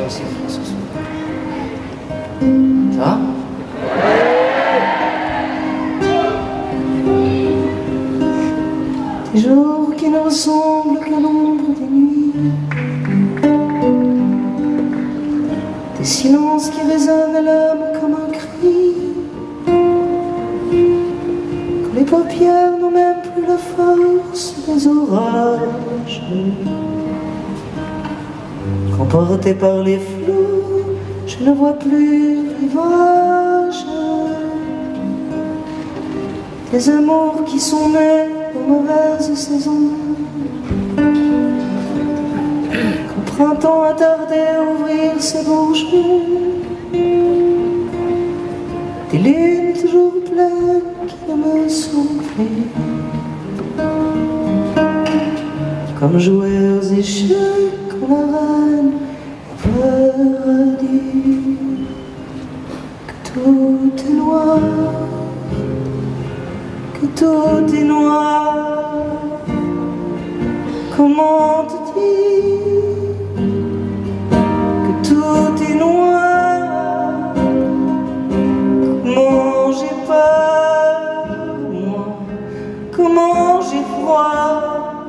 aussi ce soir. Ça va? Des jours qui ne ressemblent qu'à l'ombre des nuits, des silences qui résonnent à l'âme comme un cri, quand les paupières n'ont même plus la force des orages, qu'emporté par les flots, je ne vois plus rivage. Des amours qui sont nés aux mauvaises saisons, qu'au printemps a tardé à ouvrir ses bourgeons, des lunes toujours pleines qui ne me sont plus, comme jouer aux échecs quand la reine est perdue, que tout est noir, que tout est noir. Comment te dire que tout est noir? Comment j'ai peur, moi? Comment j'ai froid?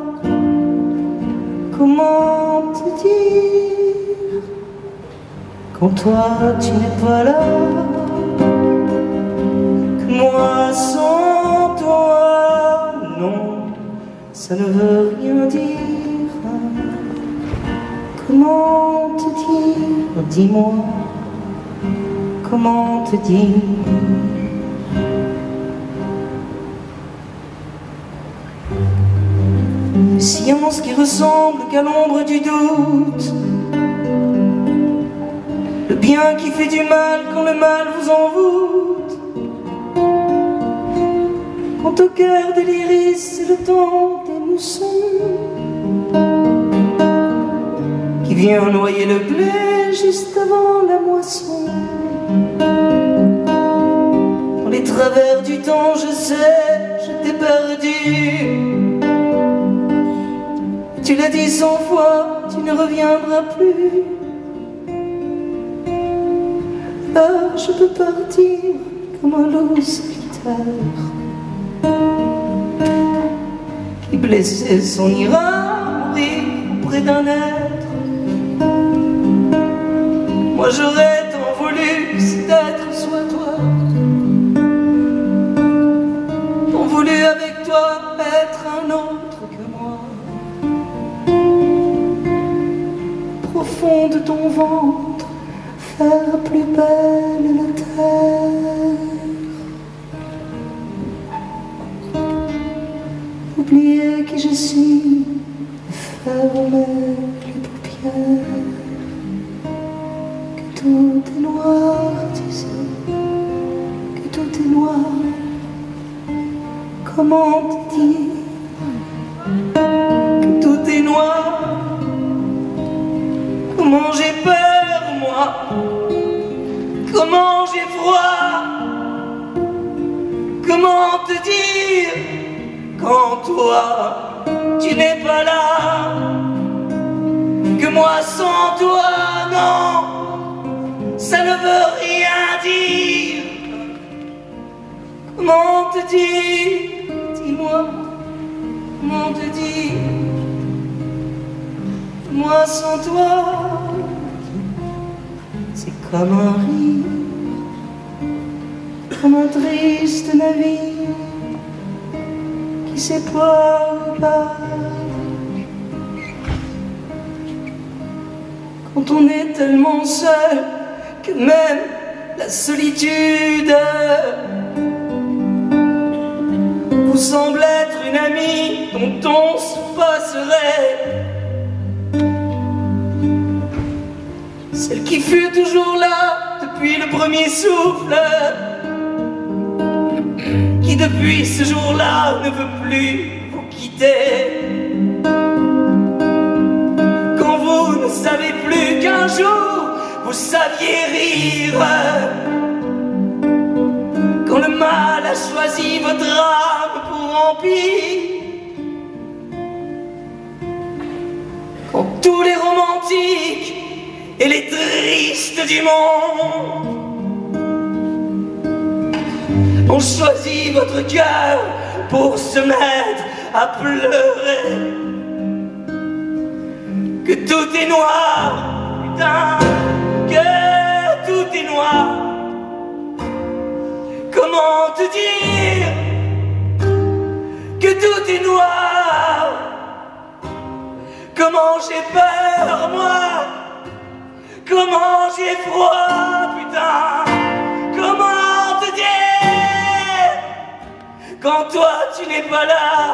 Comment te dire quand toi tu n'es pas là? Que moi sans toi, non, ça ne veut rien dire. Comment te dire, dis-moi, comment te dire? Une science qui ressemble qu'à l'ombre du doute, le bien qui fait du mal quand le mal vous envoûte, quand au cœur de l'iris c'est le temps des moussons qui vient noyer le blé juste avant la moisson. Dans les travers du temps, je sais, je t'ai perdu. Tu l'as dit 100 fois, tu ne reviendras plus. Alors je peux partir comme un loup solitaire qui blessé s'en ira mourir auprès d'un être. Moi j'aurais tant voulu, c'est d'être soit toi, tant voulu avec toi être un autre que moi. Profond de ton ventre, faire plus belle la terre. Oublier qui je suis, fermer les paupières. Que tout est noir, tu sais, que tout est noir. Comment te dire que tout est noir? Comment j'ai peur, moi? Comment j'ai froid? Comment te dire quand toi, tu n'es pas là? Que moi sans toi, non, ça ne veut rien dire. Comment te dire? Dis-moi, comment te dire? Moi sans toi, c'est comme un rire, comme un triste navire qui s'éploie au large. Quand on est tellement seul que même la solitude vous semble être une amie dont on se passerait. Celle qui fut toujours là depuis le premier souffle, qui depuis ce jour-là ne veut plus vous quitter. Quand vous ne savez plus qu'un jour vous saviez rire, quand le mal a choisi votre âme pour empire, quand tous les romantiques et les tristes du monde ont choisi votre cœur pour se mettre à pleurer. Que tout est noir, putain, que tout est noir. Comment te dire que tout est noir? Comment j'ai peur, moi? Comment j'ai froid, putain? Comment te dire quand toi tu n'es pas là?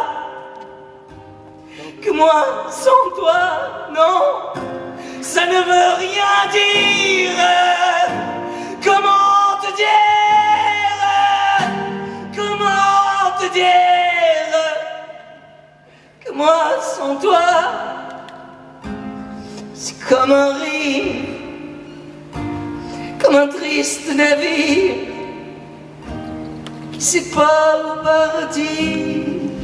Que moi sans toi, non, ça ne veut rien dire. Comment te dire? Comment te dire que moi sans toi, c'est comme un rire, comme un triste navire qui sait pas où partir.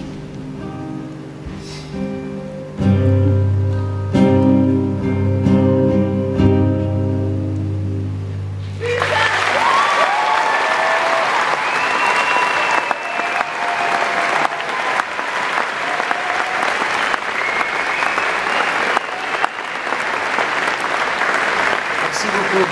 Merci beaucoup.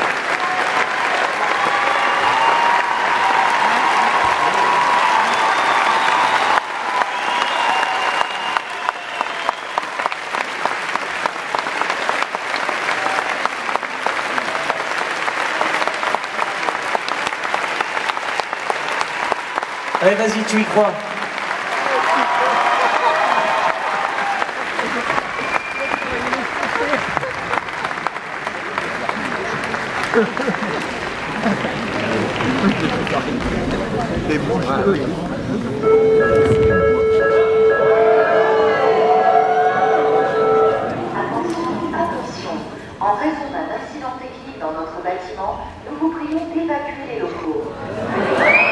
Allez, vas-y, tu y crois. Attention, en raison d'un accident technique dans notre bâtiment, nous vous prions d'évacuer les locaux.